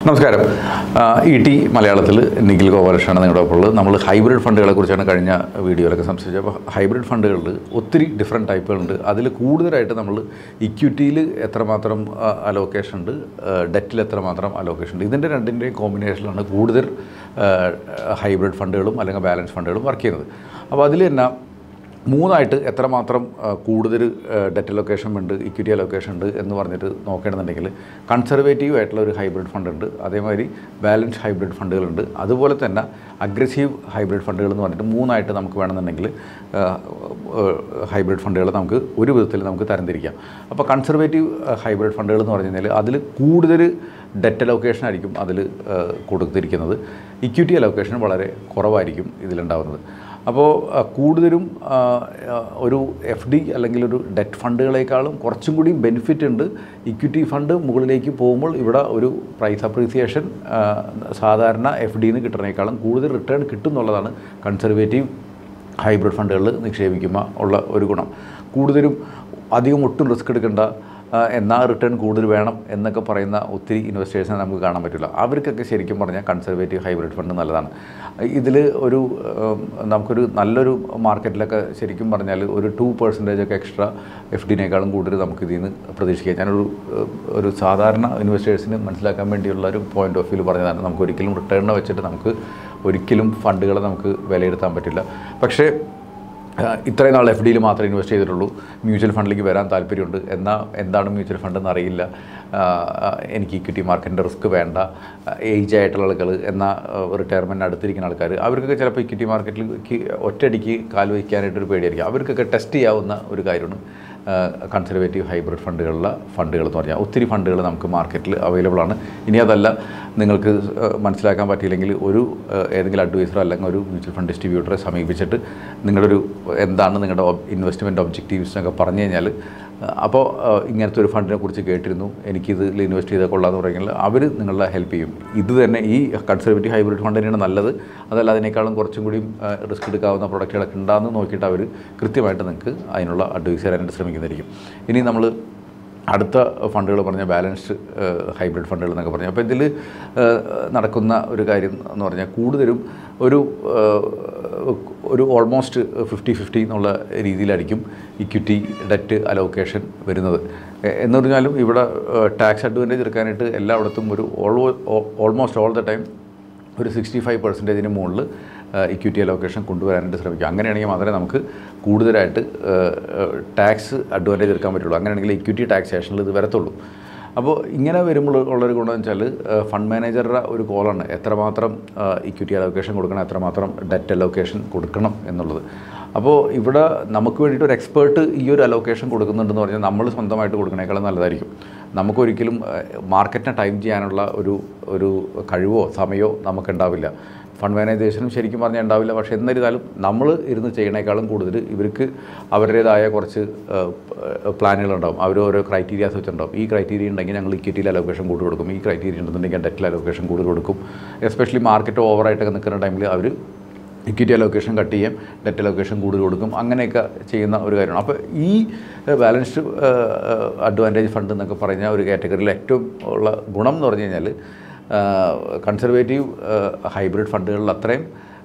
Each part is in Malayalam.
നമസ്കാരം. ഇ.ടി. മലയാളത്തിൽ നിഖിൽ ഗോപാലകൃഷ്ണനാണ് നിങ്ങളുടെ ഒപ്പം ഉള്ളത്. നമ്മൾ ഹൈബ്രിഡ് ഫണ്ടുകളെ കുറിച്ചാണ് കഴിഞ്ഞ വീഡിയോയിലൊക്കെ സംസാരിച്ചത്. അപ്പോൾ ഹൈബ്രിഡ് ഫണ്ടുകളിൽ ഒത്തിരി ഡിഫറെൻറ്റ് ടൈപ്പുകളുണ്ട്. അതിൽ കൂടുതലായിട്ട് നമ്മൾ ഇക്വിറ്റിയിൽ എത്രമാത്രം അലോക്കേഷൻ ഉണ്ട്, ഡെറ്റിൽ എത്രമാത്രം അലോക്കേഷൻ ഉണ്ട്, ഇതിൻ്റെ രണ്ടിൻ്റെയും കോമ്പിനേഷനിലാണ് കൂടുതൽ ഹൈബ്രിഡ് ഫണ്ടുകളും അല്ലെങ്കിൽ ബാലൻസ് ഫണ്ടുകളും വർക്ക് ചെയ്യുന്നത്. അപ്പോൾ അതിൽ തന്നെ മൂന്നായിട്ട് എത്രമാത്രം കൂടുതൽ ഡെറ്റ് അലോക്കേഷൻ ഉണ്ട്, ഇക്വിറ്റി അലോക്കേഷൻ ഉണ്ട് എന്ന് പറഞ്ഞിട്ട് നോക്കേണ്ടതുണ്ടെങ്കിൽ കൺസർവേറ്റീവ് ആയിട്ടുള്ള ഒരു ഹൈബ്രിഡ് ഫണ്ട് ഉണ്ട്, അതേമാതിരി ബാലൻസ് ഹൈബ്രിഡ് ഫണ്ടുകളുണ്ട്, അതുപോലെ തന്നെ അഗ്രസീവ് ഹൈബ്രിഡ് ഫണ്ടുകൾ എന്ന് പറഞ്ഞിട്ട് മൂന്നായിട്ട് നമുക്ക് വേണമെന്നുണ്ടെങ്കിൽ ഹൈബ്രിഡ് ഫണ്ടുകൾ നമുക്ക് ഒരു വിധത്തിൽ നമുക്ക് തരംതിരിക്കാം. അപ്പോൾ കൺസർവേറ്റീവ് ഹൈബ്രിഡ് ഫണ്ടുകൾ എന്ന് പറഞ്ഞു കഴിഞ്ഞാൽ അതിൽ കൂടുതൽ ഡെറ്റ് അലോക്കേഷൻ ആയിരിക്കും അതിൽ കൊടുത്തിരിക്കുന്നത്, ഇക്വിറ്റി അലോക്കേഷൻ വളരെ കുറവായിരിക്കും ഇതിലുണ്ടാകുന്നത്. അപ്പോൾ കൂടുതലും ഒരു എഫ് ഡി അല്ലെങ്കിൽ ഒരു ഡെറ്റ് ഫണ്ടുകളേക്കാളും കുറച്ചും കൂടി ബെനിഫിറ്റ് ഉണ്ട് ഇക്വിറ്റി ഫണ്ട് മുകളിലേക്ക് പോകുമ്പോൾ. ഇവിടെ ഒരു പ്രൈസ് അപ്രീസിയേഷൻ സാധാരണ എഫ് ഡിന്ന് കിട്ടുന്നതിനേക്കാളും കൂടുതൽ റിട്ടേൺ കിട്ടും എന്നുള്ളതാണ് കൺസർവേറ്റീവ് ഹൈബ്രിഡ് ഫണ്ടുകളിൽ നിക്ഷേപിക്കുമ്പോൾ ഉള്ള ഒരു ഗുണം. കൂടുതലും അധികം ഒട്ടും റിസ്ക് എടുക്കേണ്ട, എന്നാൽ റിട്ടേൺ കൂടുതൽ വേണം എന്നൊക്കെ പറയുന്ന ഒത്തിരി ഇൻവെസ്റ്റേഴ്സിനെ നമുക്ക് കാണാൻ പറ്റില്ല. അവർക്കൊക്കെ ശരിക്കും പറഞ്ഞാൽ കൺസർവേറ്റീവ് ഹൈബ്രിഡ് ഫണ്ട് നല്ലതാണ്. ഇതിൽ നമുക്കൊരു നല്ലൊരു മാർക്കറ്റിലൊക്കെ ശരിക്കും പറഞ്ഞാൽ ഒരു 2% ഒക്കെ എക്സ്ട്രാ എഫ് ഡിനേക്കാളും കൂടുതൽ നമുക്ക് ഇതിൽ നിന്ന് പ്രതീക്ഷിക്കാം. ഞാനൊരു സാധാരണ ഇൻവെസ്റ്റേഴ്സിന് മനസ്സിലാക്കാൻ വേണ്ടിയുള്ള ഒരു പോയിൻ്റ് ഓഫ് വ്യൂ പറഞ്ഞതാണ്. നമുക്ക് ഒരിക്കലും റിട്ടേണിനെ വെച്ചിട്ട് നമുക്ക് ഒരിക്കലും ഫണ്ടുകളെ നമുക്ക് വിലയിരുത്താൻ പറ്റില്ല. പക്ഷേ ഇത്രയും നാൾ എഫ് ഡിയിൽ മാത്രമേ ഇൻവെസ്റ്റ് ചെയ്തിട്ടുള്ളൂ, മ്യൂച്വൽ ഫണ്ടിലേക്ക് വരാൻ താല്പര്യമുണ്ട്, എന്നാൽ എന്താണ് മ്യൂച്വൽ ഫണ്ട് എന്നറിയില്ല, എനിക്ക് ഇക്വിറ്റി മാർക്കറ്റിൻ്റെ റിസ്ക് വേണ്ട, ഏജ് ആയിട്ടുള്ള ആളുകൾ, എന്നാൽ റിട്ടയർമെൻറ്റ് അടുത്തിരിക്കുന്ന ആൾക്കാർ, അവർക്കൊക്കെ ചിലപ്പോൾ ഇക്വിറ്റി മാർക്കറ്റിലേക്ക് ഒറ്റയടിക്ക് കാൽ വയ്ക്കാനായിട്ടൊരു പേടിയായിരിക്കും. അവർക്കൊക്കെ ടെസ്റ്റ് ചെയ്യാവുന്ന ഒരു കാര്യമാണ് കൺസർവേറ്റീവ് ഹൈബ്രിഡ് ഫണ്ടുകൾ എന്ന് പറഞ്ഞാൽ. ഒത്തിരി ഫണ്ടുകൾ നമുക്ക് മാർക്കറ്റിൽ അവൈലബിൾ ആണ്. ഇനി അതല്ല നിങ്ങൾക്ക് മനസ്സിലാക്കാൻ പറ്റിയില്ലെങ്കിൽ ഏതെങ്കിലും അഡ്വൈസറോ അല്ലെങ്കിൽ ഒരു മ്യൂച്വൽ ഫണ്ട് ഡിസ്ട്രിബ്യൂട്ടറെ സമീപിച്ചിട്ട് നിങ്ങളുടെ എന്താണ് നിങ്ങളുടെ ഇൻവെസ്റ്റ്മെൻറ്റ് ഒബ്ജക്റ്റീവ്സ് എന്നൊക്കെ പറഞ്ഞു കഴിഞ്ഞാൽ, അപ്പോൾ ഇങ്ങനത്തെ ഒരു ഫണ്ടിനെ കുറിച്ച് കേട്ടിരുന്നു, എനിക്കിതിൽ ഇൻവെസ്റ്റ് ചെയ്താൽ കൊള്ളാമെന്ന് പറഞ്ഞാൽ അവർ നിങ്ങളെ ഹെൽപ്പ് ചെയ്യും. ഇത് തന്നെ ഈ കൺസർവേറ്റീവ് ഹൈബ്രിഡ് ഫണ്ട് തന്നെയാണ് നല്ലത്, അതല്ല അതിനേക്കാളും കുറച്ചും കൂടി റിസ്ക് എടുക്കാവുന്ന പ്രൊഡക്റ്റുകളൊക്കെ ഉണ്ടാകുന്ന നോക്കിയിട്ട് അവർ കൃത്യമായിട്ട് നിങ്ങൾക്ക് അതിനുള്ള അഡ്വൈസ് തരാനായിട്ട് ശ്രമിക്കുന്നതായിരിക്കും. ഇനി നമ്മൾ അടുത്ത ഫണ്ടുകൾ പറഞ്ഞ ബാലൻസ്ഡ് ഹൈബ്രിഡ് ഫണ്ടുകൾ എന്നൊക്കെ പറഞ്ഞു. അപ്പോൾ ഇതിൽ നടക്കുന്ന ഒരു കാര്യം എന്ന് പറഞ്ഞാൽ കൂടുതലും ഒരു ഓൾമോസ്റ്റ് 50-50 എന്നുള്ള രീതിയിലായിരിക്കും ഇക്വിറ്റി ഡെറ്റ് അലോക്കേഷൻ വരുന്നത്. എന്ന് പറഞ്ഞാലും ഇവിടെ ടാക്സ് അഡ്വാൻറ്റേജ് എടുക്കാനായിട്ട് എല്ലായിടത്തും ഓൾമോസ്റ്റ് ഓൾ ദ ടൈം ഒരു 65% മുകളിൽ ഇക്വിറ്റി അലോക്കേഷൻ കൊണ്ടുവരാനായിട്ട് ശ്രമിക്കുക. അങ്ങനെയാണെങ്കിൽ മാത്രമേ നമുക്ക് കൂടുതലായിട്ട് ടാക്സ് അഡ്വാൻറ്റേജ് എടുക്കാൻ പറ്റുള്ളൂ. അങ്ങനെയാണെങ്കിൽ ഇക്വിറ്റി ടാക്സേഷനിൽ ഇത് വരത്തുള്ളൂ. അപ്പോൾ ഇങ്ങനെ വരുമ്പോൾ ഉള്ളൊരു ഗുണമെന്ന് വെച്ചാൽ ഫണ്ട് മാനേജറുടെ ഒരു കോളാണ് എത്രമാത്രം ഇക്വിറ്റി അലോക്കേഷൻ കൊടുക്കണം, എത്രമാത്രം ഡെറ്റ് അലോക്കേഷൻ കൊടുക്കണം എന്നുള്ളത്. അപ്പോൾ ഇവിടെ നമുക്ക് വേണ്ടിയിട്ട് ഒരു എക്സ്പേർട്ട് ഈ ഒരു അലോക്കേഷൻ കൊടുക്കുന്നുണ്ടെന്ന് പറഞ്ഞാൽ നമ്മൾ സ്വന്തമായിട്ട് കൊടുക്കണേക്കാളും നല്ലതായിരിക്കും. നമുക്കൊരിക്കലും മാർക്കറ്റിനെ ടൈം ചെയ്യാനുള്ള ഒരു കഴിവോ സമയമോ നമുക്കുണ്ടാവില്ല. ഫണ്ട് മാനേജേഷനും ശരിക്കും പറഞ്ഞാൽ ഉണ്ടാവില്ല. പക്ഷേ എന്നിരുന്നാലും നമ്മൾ ഇരുന്ന് ചെയ്യണേക്കാളും കൂടുതൽ ഇവർക്ക് അവരുടേതായ കുറച്ച് പ്ലാനുകളുണ്ടാവും. അവർ ഓരോ ക്രൈറ്റീരിയാസ് വെച്ചിട്ടുണ്ടാവും. ഈ ക്രൈറ്റീരിയ ഉണ്ടെങ്കിൽ ഞങ്ങൾ ഇക്വിറ്റിയിൽ അലോക്കേഷൻ കൂടുതൽ കൊടുക്കും, ഈ ക്രൈറ്റീരിയ ഉണ്ടെന്നുണ്ടെങ്കിൽ ഡെറ്റിൽ അലോക്കേഷൻ കൂടുതൽ കൊടുക്കും. എസ്പെഷ്യലി മാർക്കറ്റ് ഓവറായിട്ടൊക്കെ നിൽക്കുന്ന ടൈമിൽ അവർ ഇക്വിറ്റി അലോക്കേഷൻ കട്ട് ചെയ്യും, ഡെറ്റ് അലോക്കേഷൻ കൂടുതൽ കൊടുക്കും. അങ്ങനെയൊക്കെ ചെയ്യുന്ന ഒരു കാര്യമാണ്. അപ്പോൾ ഈ ബാലൻസ്ഡ് അഡ്വാൻറ്റേജ് ഫണ്ട് എന്നൊക്കെ പറഞ്ഞ ഒരു കാറ്റഗറിയിൽ ഏറ്റവും ഉള്ള ഗുണം എന്ന് പറഞ്ഞു കഴിഞ്ഞാൽ കൺസർവേറ്റീവ് ഹൈബ്രിഡ് ഫണ്ടുകളിൽ അത്രയും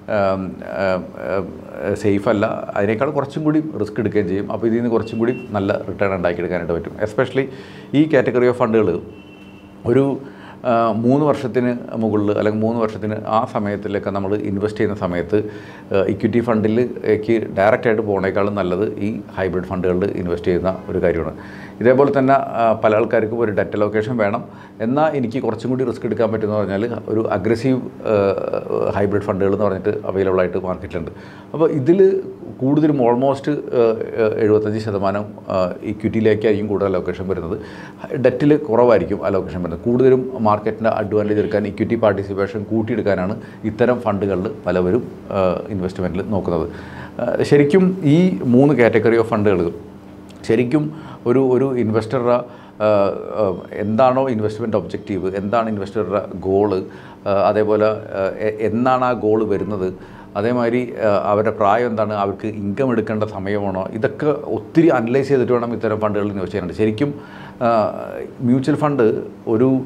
സേഫ് അല്ല, അതിനേക്കാൾ കുറച്ചും കൂടി റിസ്ക് എടുക്കുകയും ചെയ്യും. അപ്പോൾ ഇതിൽ നിന്ന് കുറച്ചും കൂടി നല്ല റിട്ടേൺ ഉണ്ടാക്കിയെടുക്കാനായിട്ട് പറ്റും. എസ്പെഷ്യലി ഈ കാറ്റഗറി ഓഫ് ഫണ്ടുകൾ ഒരു 3 വർഷത്തിന് മുകളിൽ അല്ലെങ്കിൽ 3 വർഷത്തിന് ആ സമയത്തിലൊക്കെ നമ്മൾ ഇൻവെസ്റ്റ് ചെയ്യുന്ന സമയത്ത് ഇക്വിറ്റി ഫണ്ടിലേക്ക് ഡയറക്റ്റായിട്ട് പോകുന്നതിനേക്കാളും നല്ലത് ഈ ഹൈബ്രിഡ് ഫണ്ടുകളിൽ ഇൻവെസ്റ്റ് ചെയ്യുന്ന ഒരു കാര്യമാണ്. ഇതേപോലെ തന്നെ പല ആൾക്കാർക്കും ഒരു ഡെറ്റ് അലോക്കേഷൻ വേണം, എന്നാൽ എനിക്ക് കുറച്ചും കൂടി റിസ്ക് എടുക്കാൻ പറ്റുമെന്ന് പറഞ്ഞാൽ ഒരു അഗ്രസീവ് ഹൈബ്രിഡ് ഫണ്ടുകൾ എന്ന് പറഞ്ഞിട്ട് അവൈലബിൾ ആയിട്ട് മാർക്കറ്റിലുണ്ട്. അപ്പോൾ ഇതിൽ കൂടുതലും ഓൾമോസ്റ്റ് 75% ഇക്വിറ്റിയിലേക്കായിരിക്കും കൂടുതൽ അലോക്കേഷൻ വരുന്നത്. ഡെറ്റിൽ കുറവായിരിക്കും അലോക്കേഷൻ വരുന്നത്. കൂടുതലും മാർക്കറ്റിൻ്റെ അഡ്വാൻറ്റേജ് എടുക്കാൻ ഇക്വിറ്റി പാർട്ടിസിപ്പേഷൻ കൂട്ടിയെടുക്കാനാണ് ഇത്തരം ഫണ്ടുകളിൽ പലവരും ഇൻവെസ്റ്റ്മെൻറ്റിൽ നോക്കുന്നത്. ശരിക്കും ഈ 3 കാറ്റഗറി ഓഫ് ഫണ്ടുകൾ ശരിക്കും ഒരു ഇൻവെസ്റ്ററുടെ എന്താണോ ഇൻവെസ്റ്റ്മെൻറ്റ് ഒബ്ജക്റ്റീവ്, എന്താണ് ഇൻവെസ്റ്ററുടെ ഗോള്, അതേപോലെ എന്നാണ് ആ ഗോള് വരുന്നത്, അതേമാതിരി അവരുടെ പ്രായം എന്താണ്, അവർക്ക് ഇൻകം എടുക്കേണ്ട സമയമാണോ, ഇതൊക്കെ ഒത്തിരി അനലൈസ് ചെയ്തിട്ട് വേണം ഇത്തരം ഫണ്ടുകളിൽ ഇൻവെസ്റ്റ് ചെയ്യാനുണ്ട്. ശരിക്കും മ്യൂച്വൽ ഫണ്ട് ഒരു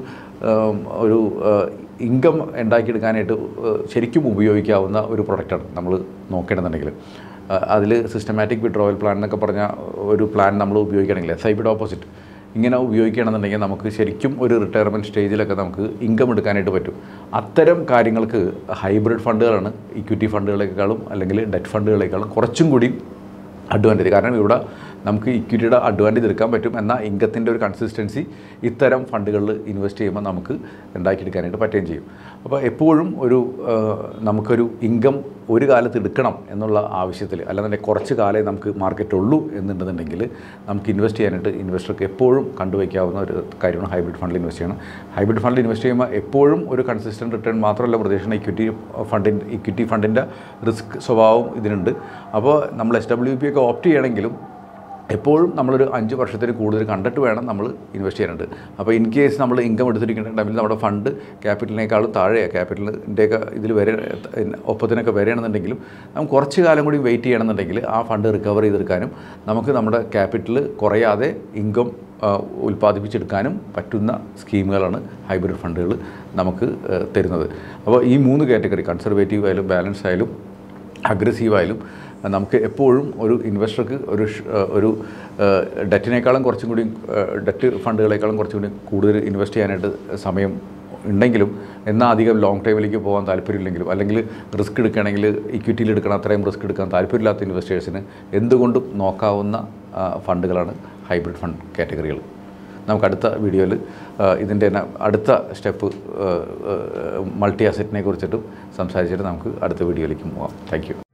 ഒരു ഇൻകം ഉണ്ടാക്കിയെടുക്കാനായിട്ട് ശരിക്കും ഉപയോഗിക്കാവുന്ന ഒരു പ്രൊഡക്റ്റാണ് നമ്മൾ നോക്കേണ്ടതുണ്ടെങ്കിൽ. അതിൽ സിസ്റ്റമാറ്റിക് വിഡ്രോവൽ പ്ലാൻ എന്നൊക്കെ പറഞ്ഞ ഒരു പ്ലാൻ നമ്മൾ ഉപയോഗിക്കുകയാണെങ്കിൽ SIP ഓപ്പോസിറ്റ് ഇങ്ങനെ ഉപയോഗിക്കുകയാണെന്നുണ്ടെങ്കിൽ നമുക്ക് ശരിക്കും ഒരു റിട്ടയർമെൻറ്റ് സ്റ്റേജിലൊക്കെ നമുക്ക് ഇൻകം എടുക്കാനായിട്ട് പറ്റും. അത്തരം കാര്യങ്ങൾക്ക് ഹൈബ്രിഡ് ഫണ്ടുകളാണ് ഇക്വിറ്റി ഫണ്ടുകളെക്കാളും അല്ലെങ്കിൽ ഡെറ്റ് ഫണ്ടുകളെക്കാളും കുറച്ചും കൂടി അഡ്വാൻറ്റേജ്. കാരണം ഇവിടെ നമുക്ക് ഇക്വിറ്റിയുടെ അഡ്വാൻറ്റേജ് എടുക്കാൻ പറ്റും, എന്നാൽ ഇൻകത്തിൻ്റെ ഒരു കൺസിസ്റ്റൻസി ഇത്തരം ഫണ്ടുകളിൽ ഇൻവെസ്റ്റ് ചെയ്യുമ്പോൾ നമുക്ക് ഉണ്ടാക്കിയെടുക്കാനായിട്ട് പറ്റുകയും ചെയ്യും. അപ്പോൾ എപ്പോഴും നമുക്കൊരു ഇൻകം ഒരു കാലത്ത് എടുക്കണം എന്നുള്ള ആവശ്യത്തിൽ, അല്ലാന്നുണ്ടെങ്കിൽ കുറച്ച് കാലേ നമുക്ക് മാർക്കറ്റ് ഉള്ളൂ എന്നുണ്ടെന്നുണ്ടെങ്കിൽ നമുക്ക് ഇൻവെസ്റ്റ് ചെയ്യാനായിട്ട് ഇൻവെസ്റ്റർക്ക് എപ്പോഴും കണ്ടുവയ്ക്കാവുന്ന ഒരു കാര്യമാണ് ഹൈബ്രിഡ് ഫണ്ടിൽ ഇൻവെസ്റ്റ് ചെയ്യണം. ഹൈബ്രിഡ് ഫണ്ടിൽ ഇൻവെസ്റ്റ് ചെയ്യുമ്പോൾ എപ്പോഴും ഒരു കൺസിസ്റ്റൻറ്റ് റിട്ടേൺ മാത്രമല്ല പ്രതീക്ഷിക്കുന്ന ഇക്വിറ്റി ഫണ്ടിൻ്റെ റിസ്ക് സ്വഭാവം ഇതിനുണ്ട്. അപ്പോൾ നമ്മൾ SWP ഒക്കെ ഓപ്റ്റ് ചെയ്യണമെങ്കിലും എപ്പോഴും നമ്മളൊരു 5 വർഷത്തിൽ കൂടുതൽ കണ്ടിട്ട് വേണം നമ്മൾ ഇൻവെസ്റ്റ് ചെയ്യാനുണ്ട്. അപ്പോൾ ഇൻ കേസ് നമ്മൾ ഇൻകം എടുത്തിരിക്കുന്ന ടൈമിൽ നമ്മുടെ ഫണ്ട് ക്യാപിറ്റലിനേക്കാളും താഴെയാണ്, ക്യാപിറ്റലിൻ്റെയൊക്കെ ഇതിൽ ഒപ്പത്തിനൊക്കെ വരികയാണെന്നുണ്ടെങ്കിലും നമുക്ക് കുറച്ച് കാലം കൂടി വെയിറ്റ് ചെയ്യണമെന്നുണ്ടെങ്കിൽ ആ ഫണ്ട് റിക്കവർ ചെയ്തെടുക്കാനും നമുക്ക് നമ്മുടെ ക്യാപിറ്റൽ കുറയാതെ ഇൻകം ഉൽപ്പാദിപ്പിച്ചെടുക്കാനും പറ്റുന്ന സ്കീമുകളാണ് ഹൈബ്രിഡ് ഫണ്ടുകൾ നമുക്ക് തരുന്നത്. അപ്പോൾ ഈ 3 കാറ്റഗറി, കൺസർവേറ്റീവ് ആയാലും ബാലൻസ് ആയാലും അഗ്രസീവായാലും, നമുക്ക് എപ്പോഴും ഒരു ഇൻവെസ്റ്റർക്ക് ഒരു ഡെറ്റിനേക്കാളും കുറച്ചും കൂടി ഡെറ്റ് ഫണ്ടുകളെക്കാളും കുറച്ചും കൂടി കൂടുതൽ ഇൻവെസ്റ്റ് ചെയ്യാനായിട്ട് സമയം ഉണ്ടെങ്കിലും എന്നാൽ അധികം ലോങ് ടൈമിലേക്ക് പോകാൻ താല്പര്യമില്ലെങ്കിലും, അല്ലെങ്കിൽ റിസ്ക് എടുക്കുകയാണെങ്കിൽ ഇക്വിറ്റിയിൽ എടുക്കണം അത്രയും റിസ്ക് എടുക്കാൻ താല്പര്യമില്ലാത്ത ഇൻവെസ്റ്റേഴ്സിന് എന്തുകൊണ്ടും നോക്കാവുന്ന ഫണ്ടുകളാണ് ഹൈബ്രിഡ് ഫണ്ട് കാറ്റഗറികൾ. നമുക്ക് അടുത്ത വീഡിയോയിൽ ഇതിൻ്റെ അടുത്ത സ്റ്റെപ്പ് മൾട്ടി അസറ്റിനെ കുറിച്ചിട്ടും സംസാരിച്ചിട്ട് നമുക്ക് അടുത്ത വീഡിയോയിലേക്ക് പോകാം. Thank U.